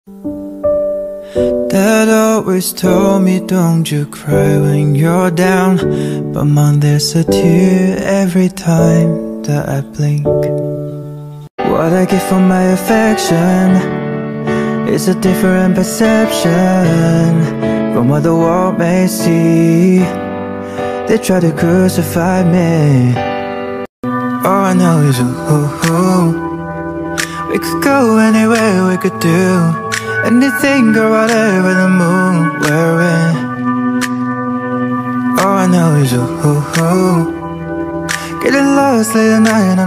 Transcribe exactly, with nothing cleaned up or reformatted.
Dad always told me don't you cry when you're down, but mom, there's a tear every time that I blink. What I get for my affection is a different perception from what the world may see. They try to crucify me. All I know is ooh, ooh, ooh. We could go anywhere, we could do anything or whatever the moon we're in. All I know is ooh, ooh, ooh. Getting lost late at night